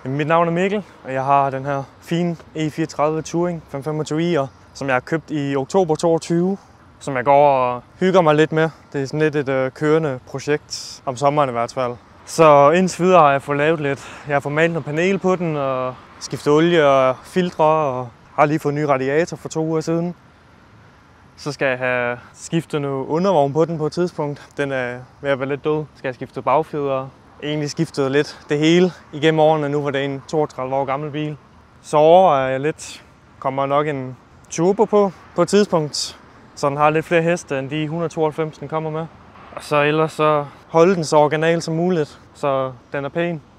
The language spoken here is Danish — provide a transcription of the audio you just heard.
Mit navn er Mikkel, og jeg har den her fine E34 Touring 525i'er, som jeg har købt i oktober 2022, som jeg går og hygger mig lidt med. Det er sådan lidt et kørende projekt, om sommeren i hvert fald. Så indtil videre har jeg fået lavet lidt. Jeg har fået malet noget panel på den, og skiftet olie og filtre, og har lige fået en ny radiator for 2 uger siden. Så skal jeg have skiftet noget undervogn på den på et tidspunkt. Den er ved at være lidt død. Skal jeg skifte bagfjedre. Egentlig skiftet lidt det hele igennem årene, nu hvor det er en 32 år gammel bil. Så overvejer jeg lidt, kommer nok en turbo på et tidspunkt, så den har lidt flere heste end de 192, den kommer med. Og så ellers så holde den så original som muligt, så den er pæn.